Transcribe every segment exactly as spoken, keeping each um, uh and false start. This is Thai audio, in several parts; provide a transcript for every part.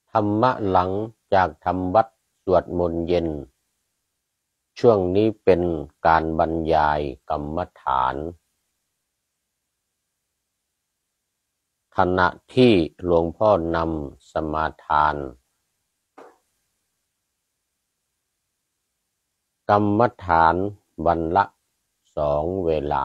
ธรรมะหลังจากทำวัดสวดมนต์เย็นช่วงนี้เป็นการบรรยายกรรมฐานขณะที่หลวงพ่อนำสมาทานกรรมฐานวันละสองเวลา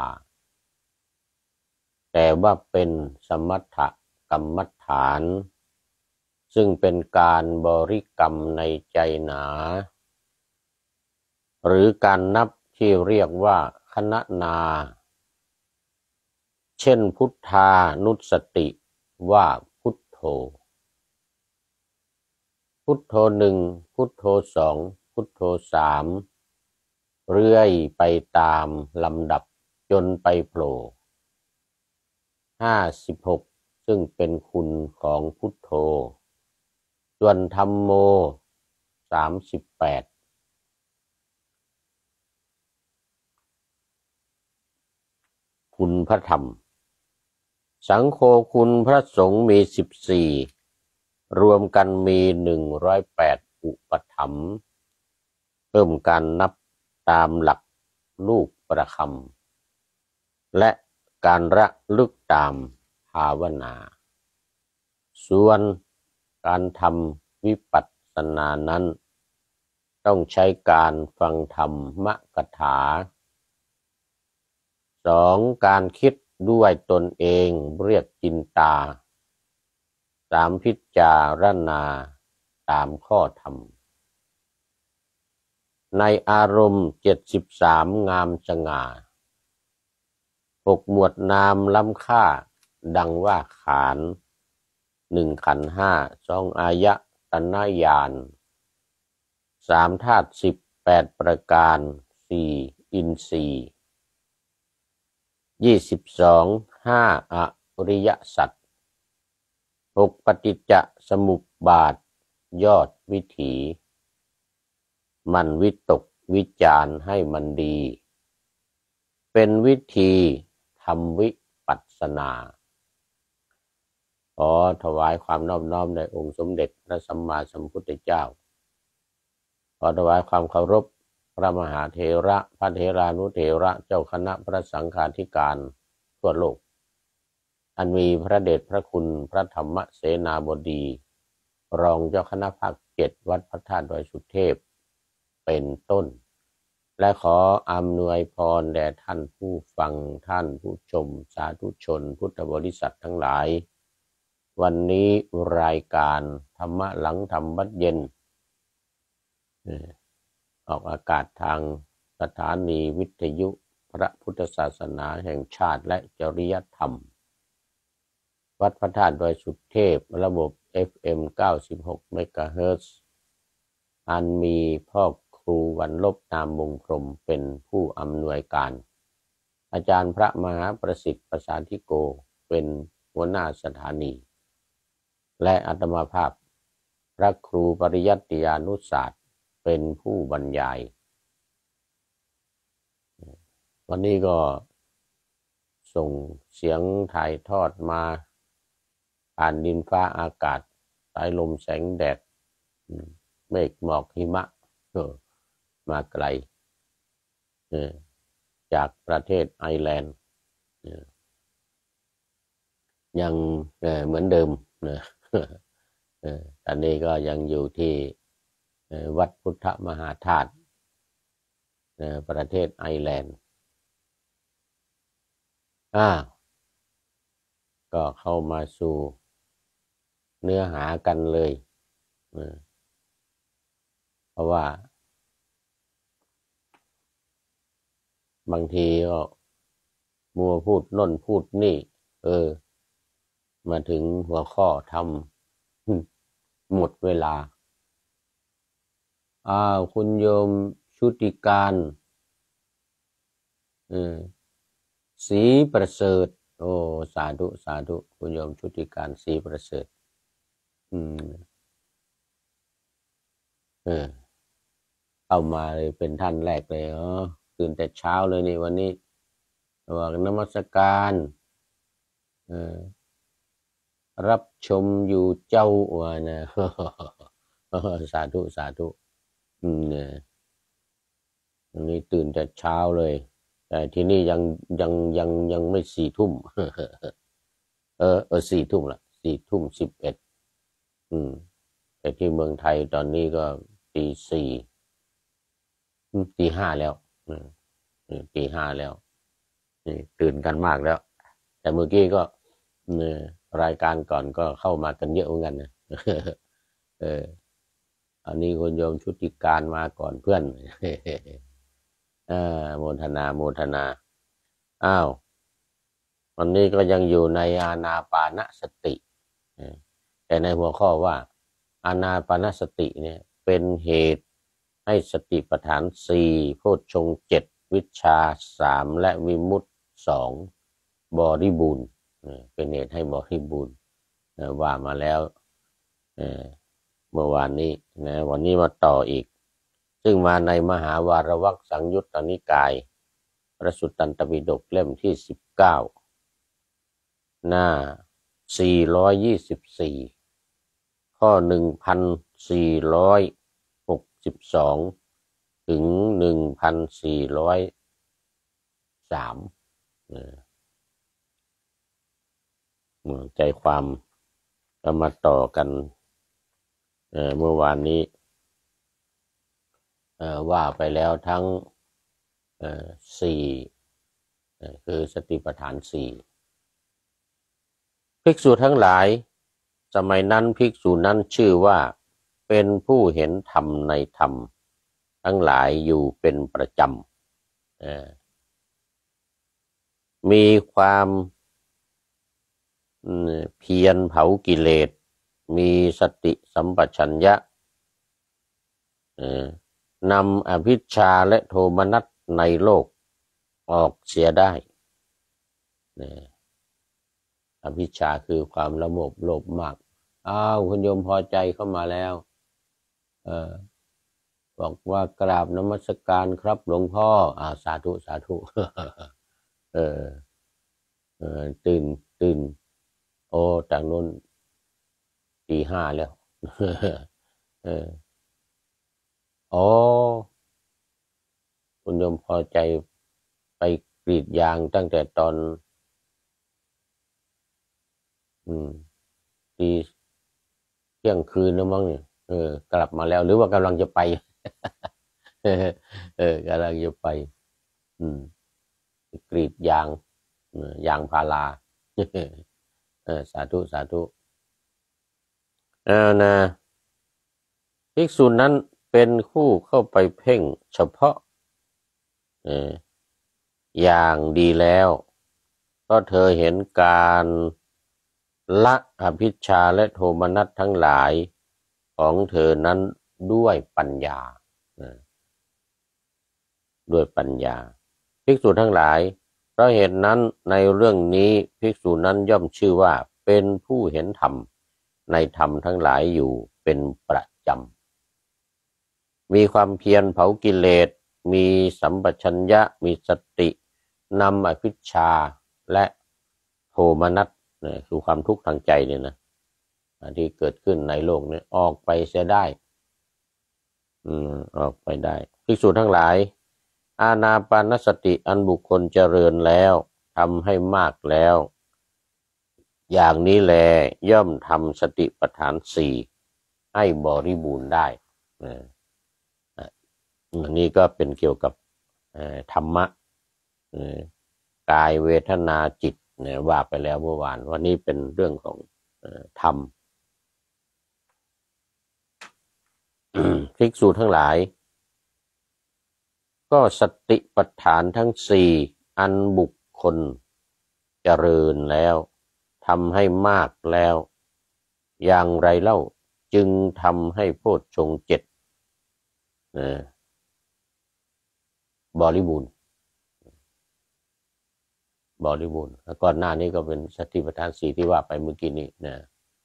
แต่ว่าเป็นสมถกรรมฐานซึ่งเป็นการบริกรรมในใจหนาหรือการนับที่เรียกว่าคณนาเช่นพุทธานุสติว่าพุทโธพุทโธหนึ่งพุทโธสองพุทโธสามเรื่อยไปตามลำดับจนไปโผล่ห้าสิบหกซึ่งเป็นคุณของพุทโธส่วนธัมโมสามสิบแปดคุณพระธรรมสังโฆคุณพระสงฆ์มีสิบสี่รวมกันมีหนึ่งร้อยแปดอุปถัมภ์เพิ่มการนับตามหลักลูกประคำและการระลึกตามภาวนาส่วนการทำวิปัสสนานั้นต้องใช้การฟังธรรมกถาสองการคิดด้วยตนเองเรียกจินตาสามพิจารณาตามข้อธรรมในอารมณ์เจ็ดสิบสามงามสง่าหกหมวดนามล้ำค่าดังว่าขานหนึ่งขันธ์ห้าสองอายตนะญาณสามธาตุสิบแปดประการสี่อินทรีย์ยี่สิบสองห้าอริยสัจหกปฏิจจสมุปบาทยอดวิถีมันวิตกวิจารให้มันดีเป็นวิธีทำวิปัสสนาขอถวายความนอบน้อมในองค์สมเด็จพระสัมมาสัมพุทธเจ้าขอถวายความเคารพพระมหาเถระพระเถรานุเถระเจ้าคณะพระสังฆาธิการทั่วโลกอันมีพระเดชพระคุณพระธรรมเสนาบดีรองเจ้าคณะภาคเจ็ดวัดพระธาตุดอยสุเทพเป็นต้นและขออำนวยพรแด่ท่านผู้ฟังท่านผู้ชมสาธุชนพุทธบริษัททั้งหลายวันนี้รายการธรรมะหลังธรรมวัดเย็นออกอากาศทางสถานีวิทยุพระพุทธศาสนาแห่งชาติและจริยธรรมวัดพระธาตุดอยสุเทพระบบ เอฟ เอ็ม เก้าสิบหก เมกะเฮิรตซ์อันมีพ่อครูวันลบนามวงพรหมเป็นผู้อำนวยการอาจารย์พระมหาประสิทธิ์ประสานธิโกเป็นหัวหน้าสถานีและอาตมาภาพพระครูปริยัติยานุศาสตร์เป็นผู้บรรยายวันนี้ก็ส่งเสียงถ่ายทอดมาผ่านดินฟ้าอากาศสายลมแสงแดดเมฆหมอกหิมะมาไกลจากประเทศไอร์แลนด์ยังเหมือนเดิมนะตอนนี้ก็ยังอยู่ที่วัดพุทธมหาธาตุประเทศไอร์แลนด์อ้าวก็เข้ามาสู่เนื้อหากันเลยเพราะว่าบางทีก็มัวพูดน่นพูดนี่เออมาถึงหัวข้อทำหมดเวลาอ้าวคุณโยมชุติการเออศรีประเสริฐโอ้สาธุสาธุคุณโยมชุติการศรีประเสริฐอืมเออเข้ามาเลยเป็นท่านแรกเลยอ๋อตื่นแต่เช้าเลยนี่วันนี้บอกนมัสการเออรับชมอยู่เจ้าว่านะสาธุสาธุอืมเนี่ยวันนี้ตื่นแต่เช้าเลยแต่ที่นี่ยังยังยังยังไม่สี่ทุ่มเออเออสี่ทุ่มละสี่ทุ่มสิบเอ็ดอืมแต่ที่เมืองไทยตอนนี้ก็ตีสี่ตีห้าแล้วอืมตีห้าแล้วนี่ตื่นกันมากแล้วแต่เมื่อกี้ก็เนี่ยรายการก่อนก็เข้ามากันเยอะเหมือนกันนะเอออันนี้คุณโยมชุติการมาก่อนเพื่อนเออโมทนาโมทนาอ้าววันนี้ก็ยังอยู่ในอานาปานสติแต่ในหัวข้อว่าอานาปานสติเนี่ยเป็นเหตุให้สติปัฏฐานสี่โพชฌงค์เจ็ดวิชชาสามและวิมุตติสองบริบูรณ์เป็นเหตุให้บริบูรณ์ว่ามาแล้วเมื่อวานนี้นะวันนี้มาต่ออีกซึ่งมาในมหาวารวรรคสังยุตตนิกายพระสุตตันตปิฎกเล่มที่สิบเก้าหน้าสี่ร้อยยี่สิบสี่ข้อหนึ่งพันสี่ร้อยหกสิบสองถึงหนึ่งพันสี่ร้อยสามใจความก็มาต่อกันเ, เมื่อวานนี้ว่าไปแล้วทั้งสี่คือสติปัฏฐานสี่ภิกษุทั้งหลายสมัยนั้นภิกษุนั้นชื่อว่าเป็นผู้เห็นธรรมในธรรมทั้งหลายอยู่เป็นประจำมีความเพียรเผากิเลสมีสติสัมปชัญญะนำอภิชฌาและโทมนัสในโลกออกเสียได้อภิชฌาคือความละโมบโลภมากอ้าวคุณโยมพอใจเข้ามาแล้วเออบอกว่ากราบนมัสการครับหลวงพ่ออ่าสาธุสาธุเออเออตื่นตื่นโอ้จากนู้นตีห้าแล้วเอออ๋อคุณโยมพอใจไปกรีดยางตั้งแต่ตอนอืมตีเที่ยงคืนแล้วมั้งเนี่ยเออกลับมาแล้วหรือว่ากำลังจะไปเออกำลังจะไปอืมกรีดยางยางพาราเออสาธุสาธุเอานะภิกษุนั้นเป็นผู้เข้าไปเพ่งเฉพาะเอออย่างดีแล้วเพราะเธอเห็นการละอภิชฌาและโทมนัสทั้งหลายของเธอนั้นด้วยปัญญาด้วยปัญญาภิกษุทั้งหลายเพราะเหตุนั้นในเรื่องนี้ภิกษุนั้นย่อมชื่อว่าเป็นผู้เห็นธรรมในธรรมทั้งหลายอยู่เป็นประจำมีความเพียรเผากิเลสมีสัมปชัญญะมีสตินำอภิชฌาและโทมนัสเนี่ยคือความทุกข์ทางใจเนี่ยนะที่เกิดขึ้นในโลกนี้ออกไปเสียได้อืมออกไปได้ภิกษุทั้งหลายอานาปานสติอันบุคคลเจริญแล้วทำให้มากแล้วอย่างนี้แลย่อมทำสติปัฏฐานสี่ให้บริบูรณ์ได้อันนี้ก็เป็นเกี่ยวกับธรรมะกายเวทนาจิตเนี่ยว่าไปแล้วเมื่อวานวันนี้เป็นเรื่องของธรรมภิกษุทั้งหลายก็สติปัฏฐานทั้งสี่อันบุคคลเจริญแล้วทำให้มากแล้วอย่างไรเล่าจึงทำให้โพชฌงค์เจ็ดบริบูรณ์บริบูรณ์แล้วก่อนหน้านี้ก็เป็นสติปัฏฐานสี่ที่ว่าไปเมื่อกี้นี้นะ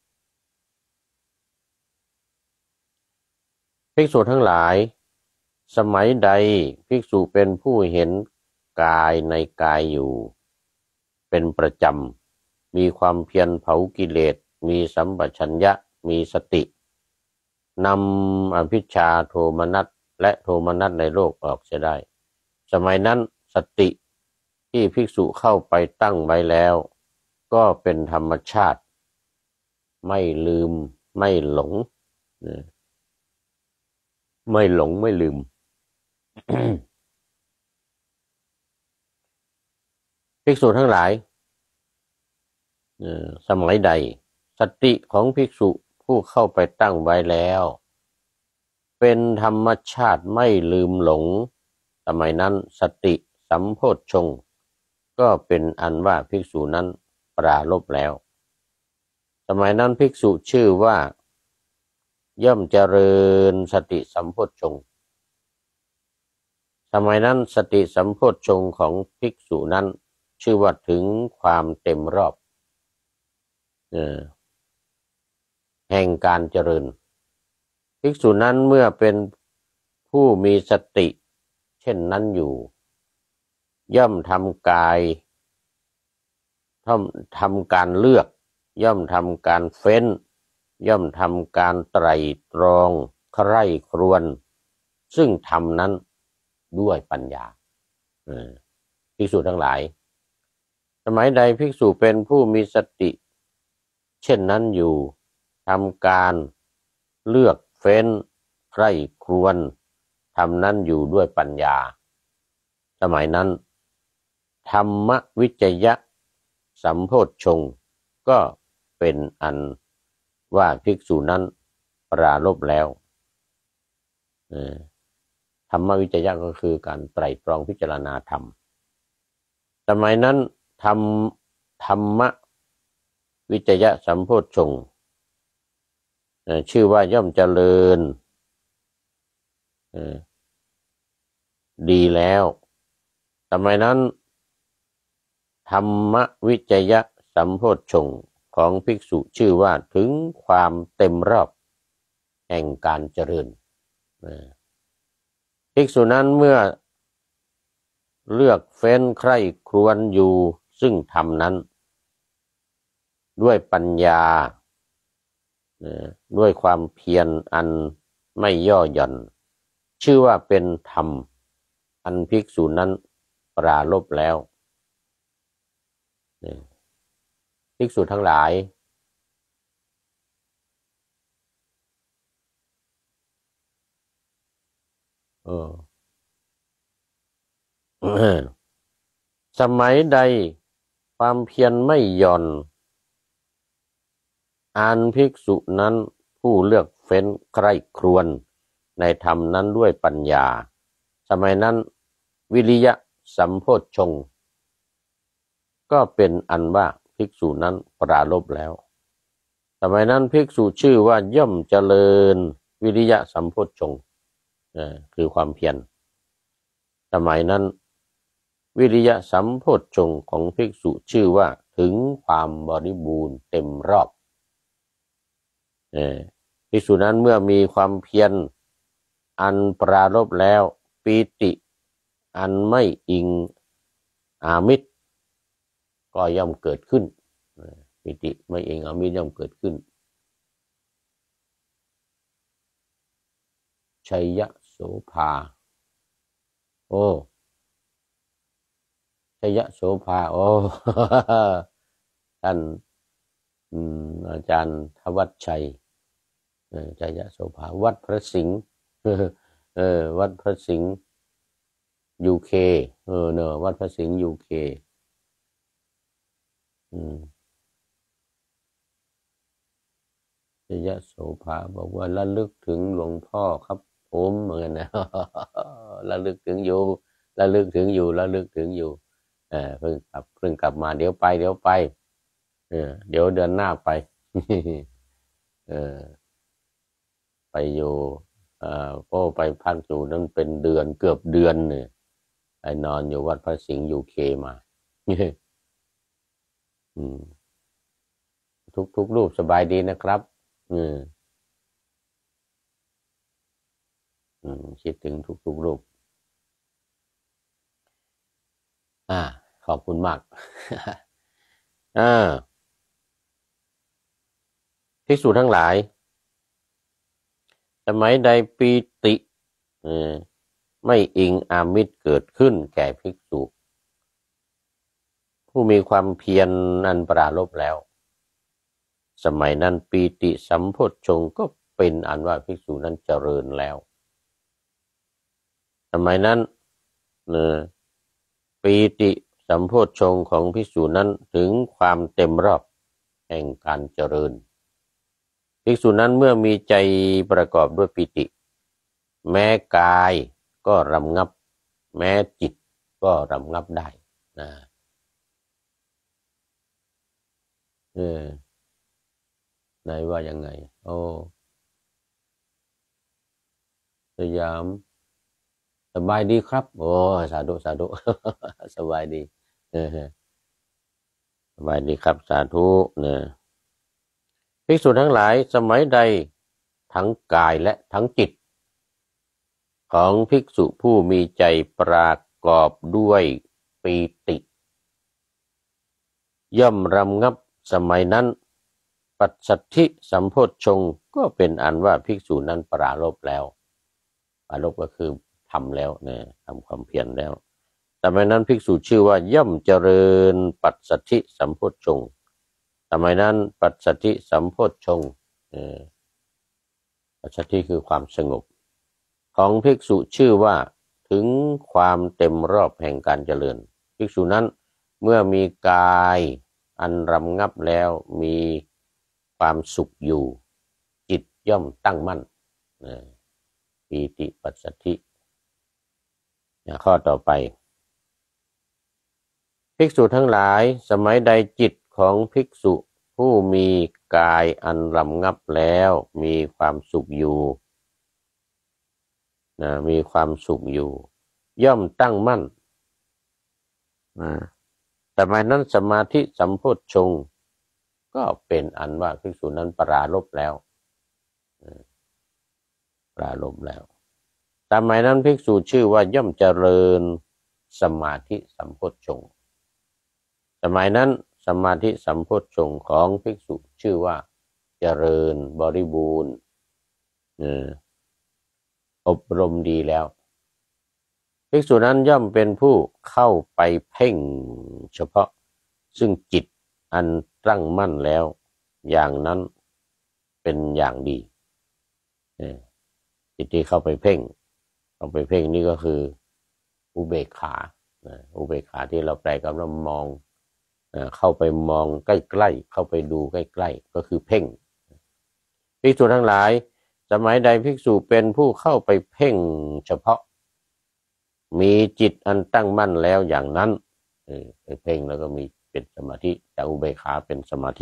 ภิกษุทั้งหลายสมัยใดภิกษุเป็นผู้เห็นกายในกายอยู่เป็นประจำมีความเพียรเผากิเลสมีสัมปชัญญะมีสตินำอภิชฌาโทมนัสและโทมนัสในโลกออกเสียได้สมัยนั้นสติที่ภิกษุเข้าไปตั้งไว้แล้วก็เป็นธรรมชาติไม่ลืมไม่หลงไม่หลงไม่ลืม ภิกษุทั้งหลายสมัยใดสติของภิกษุผู้เข้าไปตั้งไว้แล้วเป็นธรรมชาติไม่ลืมหลงสมัยนั้นสติสัมโพชฌงค์ก็เป็นอันว่าภิกษุนั้นปราลบแล้วสมัยนั้นภิกษุชื่อว่าย่อมเจริญสติสัมโพชฌงค์สมัยนั้นสติสัมโพชฌงค์ของภิกษุนั้นชื่อว่าถึงความเต็มรอบเออแห่งการเจริญภิกษุนั้นเมื่อเป็นผู้มีสติเช่นนั้นอยู่ย่อมทำกายทำทำการเลือกย่อมทำการเฟ้นย่อมทำการไตร่ตรองใคร่ครวญซึ่งทำนั้นด้วยปัญญาภิกษุทั้งหลายสมัยใดภิกษุเป็นผู้มีสติเช่นนั้นอยู่ทำการเลือกเฟ้นใคร่ครวญทำนั้นอยู่ด้วยปัญญาสมัยนั้นธรรมวิจยะสัมโพชฌงค์ก็เป็นอันว่าภิกษุนั้นปราลบแล้วธรรมวิจยะก็คือการไตร่ตรองพิจารณาธรรมสมัยนั้นธรรมธรรมวิจยะสัมโพชฌงค์ชื่อว่าย่อมเจริญดีแล้วสมัยนั้นธรรมวิจยะสัมโพชฌงค์ของภิกษุชื่อว่าถึงความเต็มรอบแห่งการเจริญภิกษุนั้นเมื่อเลือกเฟ้นใคร่ครวญอยู่ซึ่งธรรมนั้นด้วยปัญญาด้วยความเพียรอันไม่ย่อหย่อนชื่อว่าเป็นธรรมอันภิกษุนั้นปราลบแล้วภิกษุทั้งหลายเออ สมัยใดความเพียรไม่หย่อนอันภิกษุนั้นผู้เลือกเฟ้นใคร่ครวญในธรรมนั้นด้วยปัญญาสมัยนั้นวิริยะสัมโพชฌงค์ก็เป็นอันว่าภิกษุนั้นปราลบแล้วสมัยนั้นภิกษุชื่อว่าย่อมเจริญวิริยะสัมโพชฌงค์คือความเพียรสมัยนั้นวิริยะสัมโพชฌงค์ของภิกษุชื่อว่าถึงความบริบูรณ์เต็มรอบภิกษุนั้นเมื่อมีความเพียรอันปรารภแล้วปีติอันไม่อิงอามิตรก็ย่อมเกิดขึ้นปีติไม่อิงอามิตรย่อมเกิดขึ้นชัยยโสภาโอ้ชัยยโสภาโอ้ ท่านอาจารย์ทวัชชัยชัยยโสภาวัดพระสิงห์เออวัดพระสิงห์ยูเคเออเนอะวัดพระสิงห์ยูเคอืมชัยยโสภาบอกว่าระลึกถึงหลวงพ่อครับผมเหมือนกันนะ ระลึกถึงอยู่ระลึกถึงอยู่ระลึกถึงอยู่เออเพิ่งกลับเพิ่งกลับมาเดี๋ยวไปเดี๋ยวไปเออเดี๋ยวเดือนหน้าไป เออไปอยู่เอ่อก็ไปพักอยู่นั้นเป็นเดือนเกือบเดือนเนี่ยไปนอนอยู่วัดพระสิงห์ยูเคมาอืมทุกทุกรูปสบายดีนะครับอืมอืมคิดถึงทุกทุกรูปอ่าขอบคุณมากอ่าภิกษุทั้งหลายสมัยใดปีติไม่อิงอามิตรเกิดขึ้นแก่ภิกษุผู้มีความเพียรอันปราลบแล้วสมัยนั้นปีติสัมโพชฌงค์ก็เป็นอันว่าภิกษุนั้นเจริญแล้วสมัยนั้นปีติสัมโพชฌงค์ของภิกษุนั้นถึงความเต็มรอบแห่งการเจริญภิกษุนั้นเมื่อมีใจประกอบด้วยปีติแม้กายก็รำงับแม้จิตก็รำงับได้นะเออไหนว่ายังไงโอ้สยามสบายดีครับโอ้สาธุสาธุสบายดีเออสบายดีครับสาธุเนี่ยภิกษุทั้งหลายสมัยใดทั้งกายและทั้งจิตของภิกษุผู้มีใจประกอบด้วยปีติย่อมรำงับสมัยนั้นปัสสัทธิสัมโพชฌงค์ก็เป็นอันว่าภิกษุนั้นปราลบแล้วปราลบก็คือทำแล้วเนี่ยทำความเพียรแล้วสมัยนั้นภิกษุชื่อว่าย่อมเจริญปัสสัทธิสัมโพชฌงค์สมัยนั้นปัสสัทธิสัมโพชฌงค์ปัสสัทธิคือความสงบของภิกษุชื่อว่าถึงความเต็มรอบแห่งการเจริญภิกษุนั้นเมื่อมีกายอันรำงับแล้วมีความสุขอยู่จิตย่อมตั้งมั่นปีติปัสสัทธิข้อต่อไปภิกษุทั้งหลายสมัยใดจิตของภิกษุผู้มีกายอันรำงับแล้วมีความสุขอยู่นะมีความสุขอยู่ย่อมตั้งมั่นนะแต่หมายนั้นสมาธิสัมโพชฌงค์ก็เป็นอันว่าภิกษุนั้นปราลบแล้วปราลบแล้วแต่หมายนั้นภิกษุชื่อว่าย่อมเจริญสมาธิสัมโพชฌงค์สมัยนั้นสมาธิสัมโพชฌงค์ของภิกษุชื่อว่าเจริญบริบูรณ์อบรมดีแล้วภิกษุนั้นย่อมเป็นผู้เข้าไปเพ่งเฉพาะซึ่งจิตอันตั้งมั่นแล้วอย่างนั้นเป็นอย่างดีจิตที่เข้าไปเพ่งเข้าไปเพ่งนี่ก็คืออุเบกขาอุเบกขาที่เราแปลกับเรามองเข้าไปมองใกล้ๆเข้าไปดูใกล้ๆก็คือเพ่งภิกษุทั้งหลายสมัยใดภิกษุเป็นผู้เข้าไปเพ่งเฉพาะมีจิตอันตั้งมั่นแล้วอย่างนั้นไปเพ่งแล้วก็มีเป็นสมาธิจากอุเบกขาเป็นสมาธิ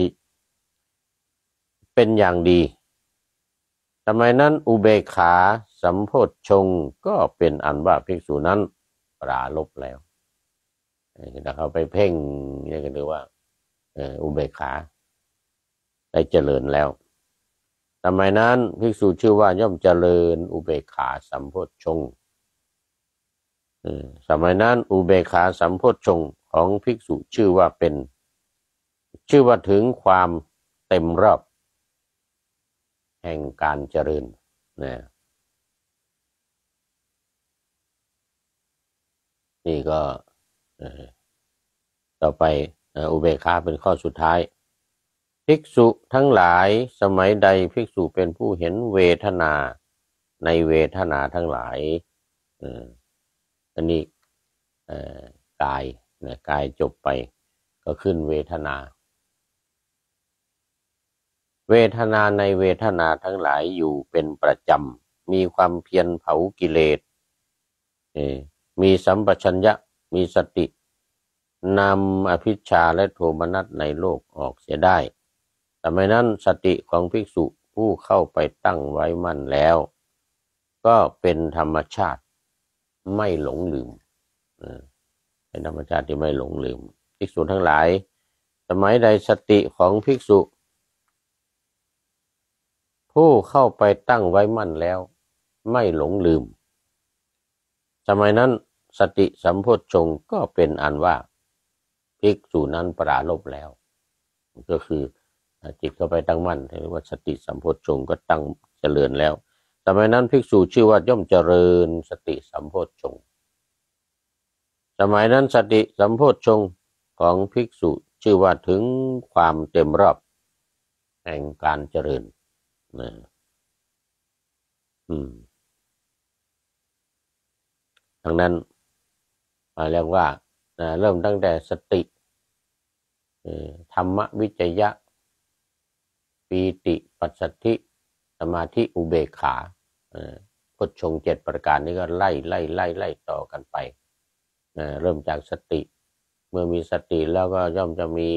เป็นอย่างดีสมัยนั้นอุเบกขาสัมโพชฌงค์ก็เป็นอันว่าภิกษุนั้นปราลบแล้วถ้าเขาไปเพ่งนี่ก็เรียกว่าอุเบกขาได้เจริญแล้วสมัยนั้นภิกษุชื่อว่าย่อมเจริญอุเบกขาสัมโพชฌงค์สมัยนั้นอุเบกขาสัมโพชฌงค์ของภิกษุชื่อว่าเป็นชื่อว่าถึงความเต็มรอบแห่งการเจริญนะนี่ก็ต่อไปอุเบกขาเป็นข้อสุดท้ายภิกษุทั้งหลายสมัยใดภิกษุเป็นผู้เห็นเวทนาในเวทนาทั้งหลายอันนี้กายนะกายจบไปก็ขึ้นเวทนาเวทนาในเวทนาทั้งหลายอยู่เป็นประจำมีความเพียรเผากิเลสมีสัมปชัญญะมีสตินำอภิชฌาและโทมนัสในโลกออกเสียได้แต่ไม่นั้นสติของภิกษุผู้เข้าไปตั้งไว้มั่นแล้วก็เป็นธรรมชาติไม่หลงลืมเป็นธรรมชาติที่ไม่หลงลืมภิกษุทั้งหลายสมัยใดสติของภิกษุผู้เข้าไปตั้งไว้มั่นแล้วไม่หลงลืมสมัยนั้นสติสัมโพชฌงค์ก็เป็นอันว่าภิกษุนั้นปราลบแล้วก็คือจิตเข้าไปตั้งมั่นเรียกว่าสติสัมโพชฌงค์ก็ตั้งเจริญแล้วสมัยนั้นภิกษุชื่อว่าย่อมเจริญสติสัมโพชฌงค์สมัยนั้นสติสัมโพชฌงค์ของภิกษุชื่อว่าถึงความเต็มรอบแห่งการเจริญนะอืมดังนั้นมาเรียกว่านะเริ่มตั้งแต่สติธรรมวิจยะปีติปัสสัทธิสมาธิอุเบกขาโพชฌงค์เจ็ดประการนี้ก็ไล่ไล่ไล่ไล่ต่อกันไปเริ่มจากสติเมื่อมีสติแล้วก็ย่อมจะมี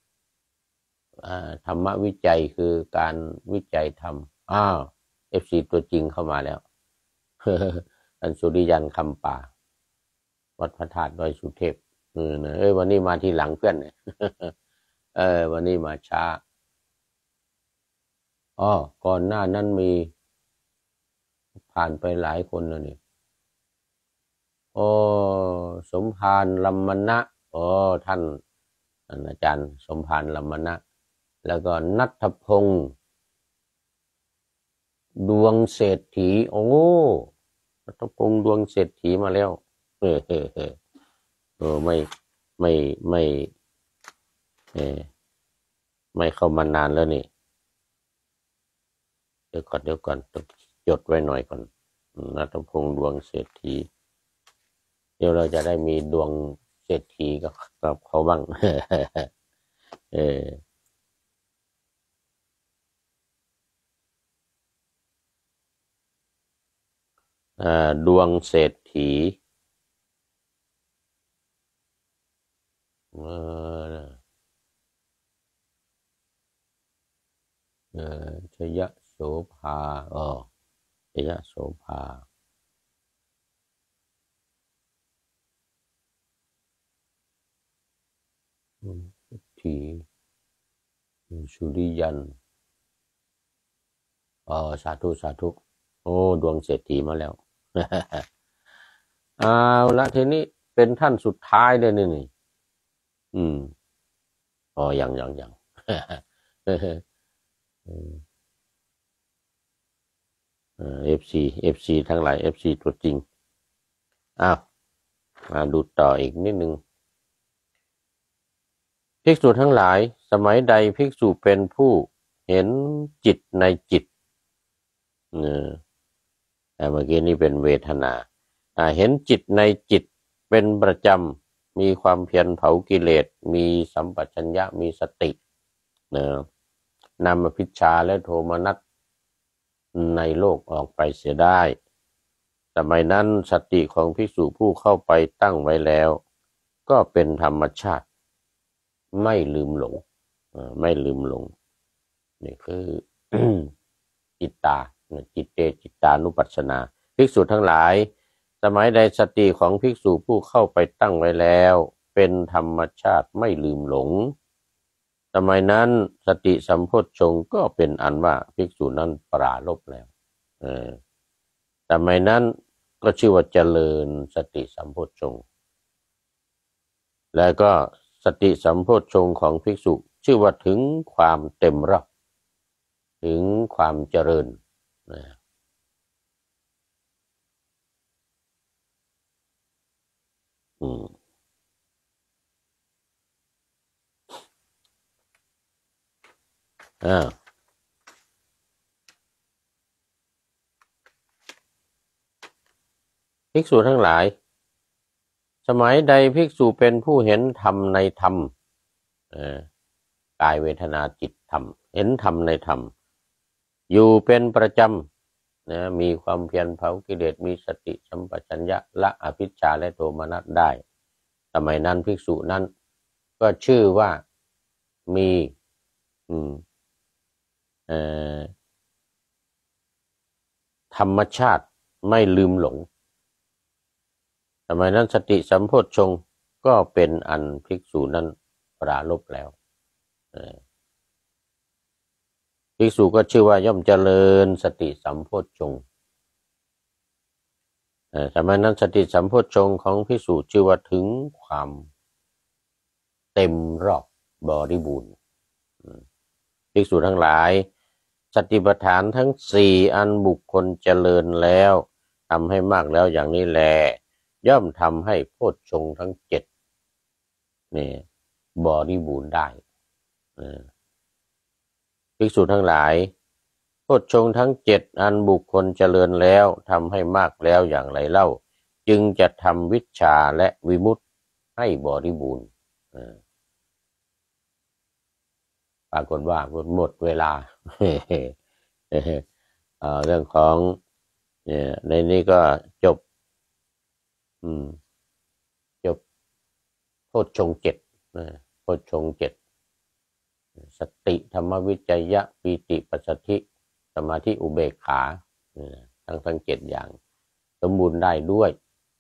ธรรมวิจัยคือการวิจัยธรรมอ้าวเอฟซีตัวจริงเข้ามาแล้วอันสุริยันคำป่าวัดพระธาตุดอยสุเทพเออเอ้ยวันนี้มาทีหลังเพื่อนเนี่ยเออวันนี้มาช้าอ๋อก่อนหน้านั้นมีผ่านไปหลายคนแล้วนี่โอ้สมภารลัมมณะโอ้ท่านอาจารย์สมภารลัมมณะแล้วก็ณัฐพงศ์ดวงเศรษฐีโอ้ณัฐพงศ์ดวงเศรษฐีมาแล้วเออเออเออเออไม่ไม่ไม่เออไม่เข้ามานานแล้วนี่เดี๋ยวก่อนเดี๋ยวก่อนต้องจดไว้หน่อยก่อนณัฐพงศ์ดวงเศรษฐีเดี๋ยวเราจะได้มีดวงเศรษฐีกับกับเขาบ้างเอออ่าดวงเศรษฐีเออเออชยโสภาอ๋อชยโสภาทีสุริยันอ๋อสาธุสาธุโอ้ดวงเศรษฐีมาแล้วเอาละทีนี้เป็นท่านสุดท้ายเลยนี่อืมอ๋อยังยังยังเอฟซีเอฟซีทั้งหลายเอฟซีตัวจริงอ้าวมาดูต่ออีกนิดนึงภิกษุทั้งหลายสมัยใดภิกษุเป็นผู้เห็นจิตในจิตเออแต่เมื่อกี้นี้เป็นเวทนาอ่าเห็นจิตในจิตเป็นประจำมีความเพียรเผากิเลสมีสัมปชัญญะมีสติเนนำอภิชฌาและโทมนัสในโลกออกไปเสียได้สมัยนั้นสติของภิกษุผู้เข้าไปตั้งไว้แล้วก็เป็นธรรมชาติไม่ลืมหลงไม่ลืมหลงนี่คือ จิตตาจิตเตจิตตานุปัสสนาภิกษุทั้งหลายสมัยใดสติของภิกษุผู้เข้าไปตั้งไว้แล้วเป็นธรรมชาติไม่ลืมหลงสมัยนั้นสติสัมโพชฌงค์ก็เป็นอันว่าภิกษุนั้นปราลบแล้วเออสมัยนั้นก็ชื่อว่าเจริญสติสัมโพชฌงค์แล้วก็สติสัมโพชฌงค์ของภิกษุชื่อว่าถึงความเต็มรอบถึงความเจริญนะอืมอ่าภิกษุทั้งหลายสมัยใดภิกษุเป็นผู้เห็นธรรมในธรรมกายเวทนาจิตธรรมเห็นธรรมในธรรมอยู่เป็นประจำนะมีความเพียรเผากิเลสมีสติสัมปชัญญะละอภิชฌาและโทมนัสได้สมัยนั้นภิกษุนั้นก็ชื่อว่ามีอืมเอ่อธรรมชาติไม่ลืมหลงสมัยนั้นสติสัมโพชฌงค์ก็เป็นอันภิกษุนั้นปราลบแล้วภิกษุก็ชื่อว่าย่อมเจริญสติสัมโพชฌงค์สมัยนั้นสติสัมโพชฌงค์ของภิกษุชื่อว่าถึงความเต็มรอบบริบูรณ์ภิภิกษุทั้งหลายสติปัฏฐานทั้งสี่อันบุคคลเจริญแล้วทำให้มากแล้วอย่างนี้แลย่อมทำให้โพชฌงค์ทั้งเจ็ดนี่บริบูรณ์ได้ภิกษุทั้งหลายโพชฌงค์ทั้งเจ็ดอันบุคคลเจริญแล้วทำให้มากแล้วอย่างไรเล่าจึงจะทำวิชชาและวิมุตติให้บริบูรณ์ปรากฏว่าหมดเวลา เรื่องของในนี้ก็จบจบโพชฌงค์เจ็ดโพชฌงค์เจ็ดสติธรรมวิจยะปีติปัสสธิสมาธิอุเบกขาทั้งทั้งเจ็ดอย่างสมบูรณ์ได้ด้วย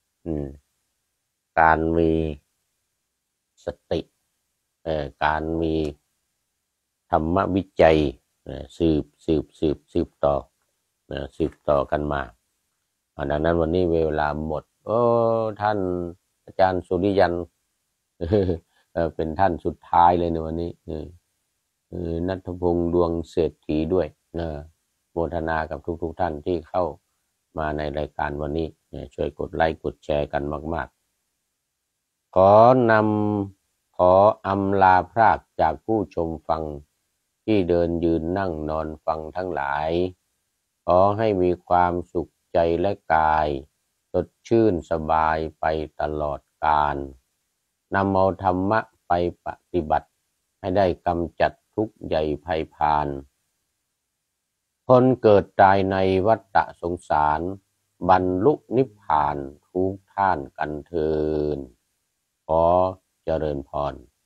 การมีสติการมีธรรมวิจัยสืบสืบสืบสืบต่อสืบต่อกันมาดังนั้นวันนี้เวลาหมดโอ้ท่านอาจารย์สุริยันเป็นท่านสุดท้ายเลยในวันนี้ณัฐพงษ์ดวงเศรษฐีด้วยโมทนากับทุกๆท่านที่เข้ามาในรายการวันนี้ช่วยกดไลค์กดแชร์กันมากๆขอนำขออำลาพรากจากผู้ชมฟังที่เดินยืนนั่งนอนฟังทั้งหลายขอให้มีความสุขใจและกายสดชื่นสบายไปตลอดกาลนำเอาธรรมะไปปฏิบัติให้ได้กำจัดทุกข์ใหญ่ภัยพานคนเกิดตายในวัฏฏะสงสารบรรลุนิพพานทุกท่านกันเทอญขอเจริญพร